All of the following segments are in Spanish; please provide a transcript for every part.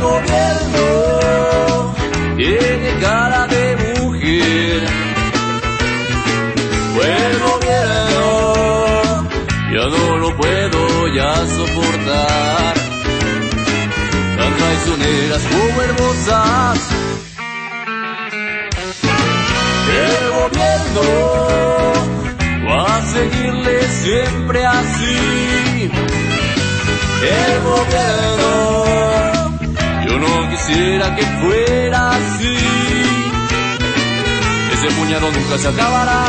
gobierno tiene cara de mujer. El gobierno yo no lo puedo ya soportar. Tan traicioneras como hermosas. El gobierno va a seguirle siempre así. El gobierno, yo no quisiera que fuera así. Ese puñado nunca se acabará.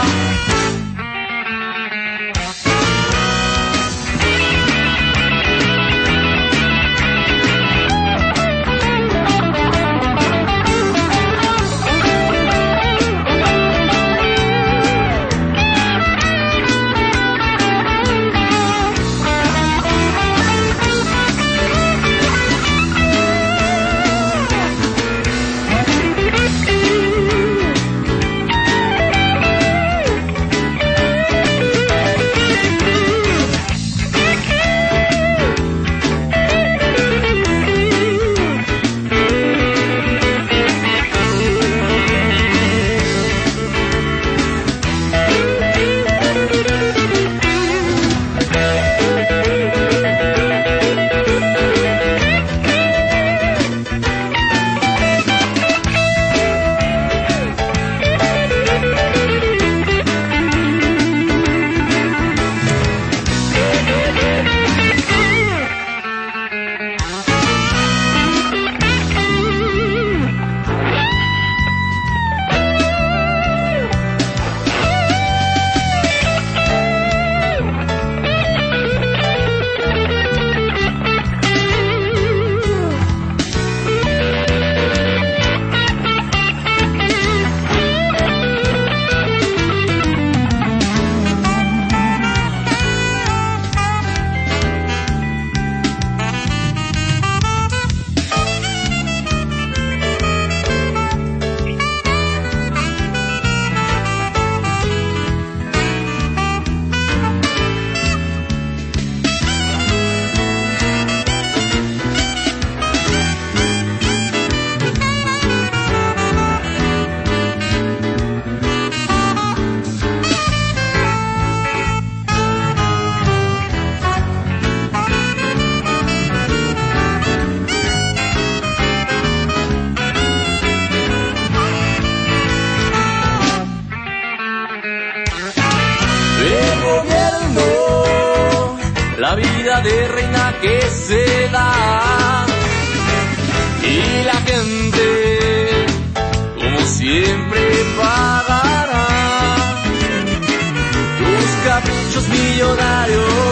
La vida de reina que se da y la gente como siempre pagará tus caprichos millonarios.